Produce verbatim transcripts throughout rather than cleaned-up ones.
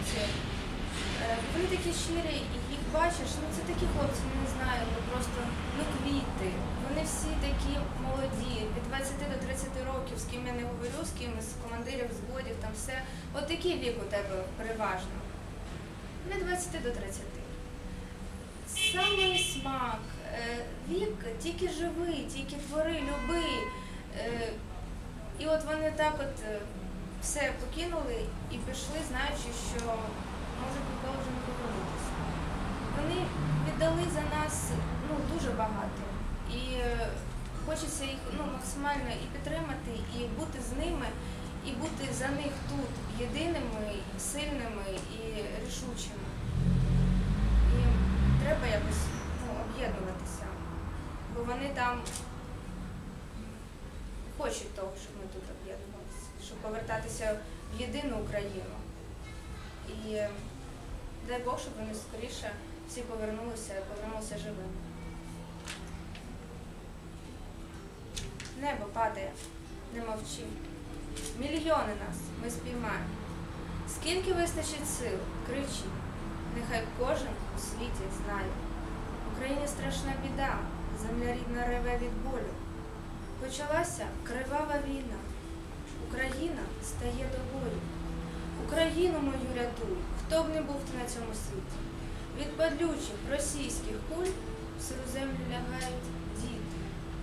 хлопці, е, вони такі щирі, і їх бачиш, ну це такі хлопці, не знаю, ну просто, ну квіти. Вони всі такі молоді, від двадцяти до тридцяти років, з ким я не говорю, з ким, з командирів, взводів, там все. От такий вік у тебе переважно. Не двадцяти до тридцяти. Самий смак, е, вік тільки живи, тільки твори, люби. Е, і от вони так от е, все покинули і пішли, знаючи, що може ніколи вже не повернутися. Вони віддали за нас ну, дуже багато. І е, хочеться їх ну, максимально і підтримати, і бути з ними, і бути за них тут єдиними, сильними і рішучими. І треба якось ну, об'єднуватися, бо вони там хочуть того, щоб ми тут об'єднувалися, щоб повертатися в єдину Україну. І дай Бог, щоб вони скоріше всі повернулися, повернулися живими. Небо падає, не мовчи. Мільйони нас ми спіймаємо. Скільки вистачить сил, кричи. Нехай кожен у світі знає. В Україні страшна біда, земля рідна реве від болю. Почалася кривава війна. Україна стає до бою. Україну мою рятуй, хто б не був ти на цьому світі. Від падлючих російських куль в сиру землю лягають діти.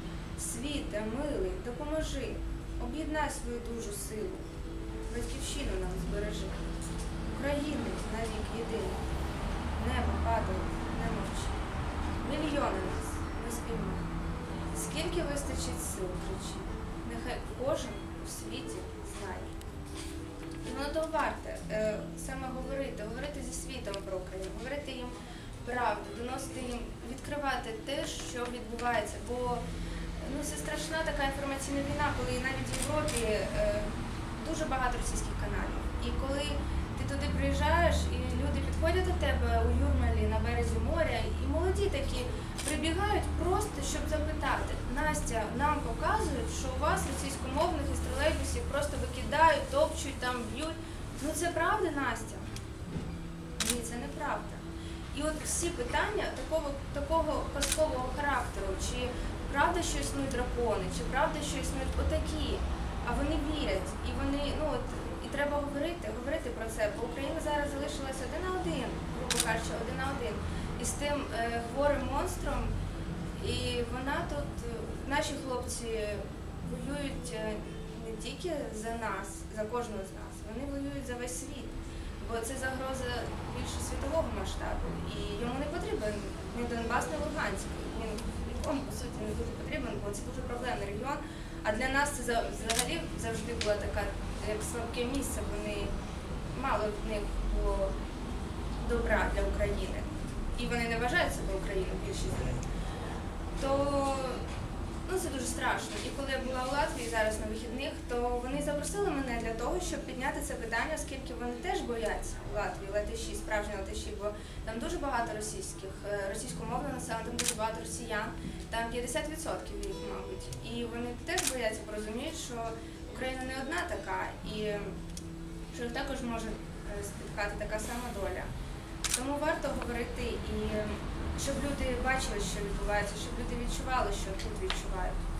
Світе, милий, допоможи, об'єднай свою дужу силу. Батьківщину нам збережи. України навік єдиний. Небо падає, не мовчи. Мільйони нас ми спіймаємо. Скільки вистачить сил, кричи. Нехай кожен у світі знає. І воно то варте е, саме говорити, говорити зі світом про Україну, говорити їм правду, доносити їм, відкривати те, що відбувається. Бо ну, це страшна така інформаційна війна, коли навіть в Європі е, дуже багато російських каналів. І коли ти туди приїжджаєш, і люди підходять до тебе у Юрмалі на березі моря, і молоді такі прибігають просто, щоб запитати. Настя, нам показують, що у вас російськомовних із тролейбусів просто викидають, топчуть, там б'ють. Ну це правда, Настя? Ні, це неправда. І от всі питання такого, такого казкового характеру, чи правда, що існують дракони, чи правда, що існують отакі, а вони вірять, і вони, ну от, і треба говорити, говорити про це, бо Україна зараз залишилася один на один, грубо кажучи, один на один, із тим е, хворим монстром, і вона тут, наші хлопці воюють не тільки за нас, за кожного з нас, вони воюють за весь світ, бо це загроза більше світового масштабу, і йому не потрібен ні Донбас, ні Луганськ, він нікому, по суті, не дуже потрібен, бо це дуже проблемний регіон, а для нас це взагалі завжди була така, як слабке місце, вони, мало в них було добра для України. І вони не вважають себе Україною, більшість з них. То ну, це дуже страшно. І коли я була у Латвії зараз на вихідних, то вони запросили мене для того, щоб підняти це питання, оскільки вони теж бояться у Латвії, латиші, справжні латиші, бо там дуже багато російських, російськомовного населення, там дуже багато росіян, там п'ятдесят відсотків їх, мабуть. І вони теж бояться, бо розуміють, що Україна не одна така, і що їх також може спіткати така сама доля. Тому варто говорити, і щоб люди бачили, що відбувається, щоб люди відчували, що тут відчувають.